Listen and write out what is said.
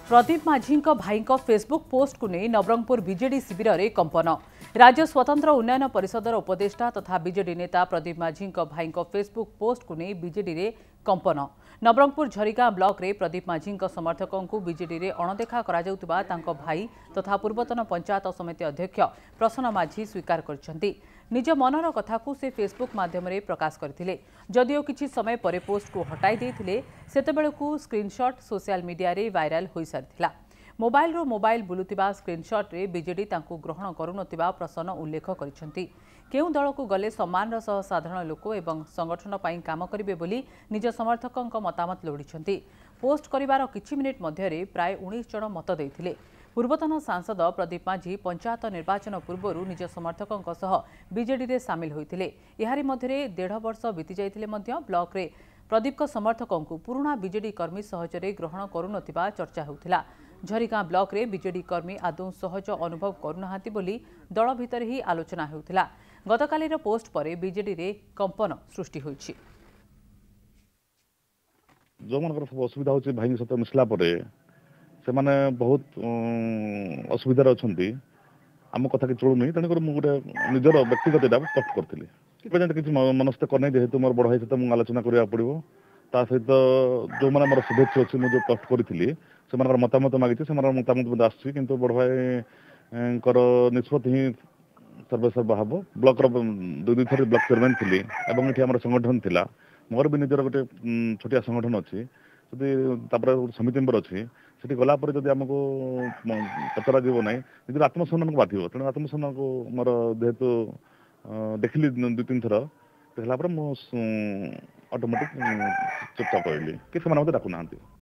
प्रदीप माझी भाई Facebook post को नहीं नवरंगपुर बीजेडी शिविर में कंपन। राज्य स्वतंत्र उन्नयन परिषदर उपदेष्टा तथा बीजेडी नेता प्रदीप माझी भाई फेसबुक पोस्ट को नहीं बीजेडी में कंपन। नवरंगपुर झरीगाँ ब्लॉक रे प्रदीप माझी समर्थकों को बीजेडी में अणदेखा भाई तथा पूर्वतन पंचायत समिति अध्यक्ष प्रसन्न माझी स्वीकार कर निज मनर कथा को से फेसबुक माध्यम प्रकाश करथिले। जदियो किछि समय परे पोस्ट को हटाई देथिले सेतेबेलकु स्क्रीनशॉट सोशल मीडिया रे वायरल होई सारथिला। मोबाइल बुलुतिबा स्क्रीनशॉट रे बीजेडी तांकु ग्रहण करुनतिबा प्रसन्न उल्लेख करिसेंती। केउ दल को गले सम्मान सह साधारण लोक एवं संगठन पई काम करिवे बोली निज समर्थकों मतामत लोड़िसेंती। पोस्ट करिवार किछि मिनिट मध्यरे प्राय 19 जन मत देथिले। पूर्वतन सांसद प्रदीप माझी पंचायत निर्वाचन पूर्व निज समर्थकों सह बीजेडी रे सामिल होइतिले। एहारी मध्यरे 1.5 वर्ष बीती जाइतिले मध्य ब्लॉक रे प्रदीप समर्थकों को पुराणा बीजेडी कर्मी सहजरे ग्रहण करुनतिबा चर्चा होउतिला। झरीगाँ ब्लॉक रे बीजेडी कर्मी आदौ सहज अनुभव करुनाहांती बोली दल भितर ही आलोचना होउतिला। गतकालीर पोस्ट परे बीजेडी रे कंपन सृष्टि होइछि। जो मन असुविधा होछि भाई सहित मिसला परे से माने बहुत असुविधार अछंती। आम कथा कि चलुनी तेणुकर मुझे निजर व्यक्तिगत इटा पोस्ट करथिली। किसी मनस्थ करनी जेहेतु मोर बड़ भाई सहित मुझे आलोचना करा पड़ो। ता सहित जो मैंने मोर शुभेच्छा अच्छी मुझे पोस्ट करी से मतामत मागी से मतामत आसुच्छी किंतु बड़ भाई निष्पत्ति ही सर्वेसर्वा हम ब्लॉक दुई थर ब्लॉक चेयरमैन थी ये आम संगठन थिला। मोर भी निजर गोटे छोटिया संगठन अच्छी समिति मेम्बर अच्छी से गलापर जब आमको पचरा जीव ना निजर आत्मसम्मान को बाधिव तेणु आत्मसम्मान को मोर जेहेतु देखिली 2-3 थर देखला मुझे ऑटोमेटिक चुपचाप रही कि से डाकू ना।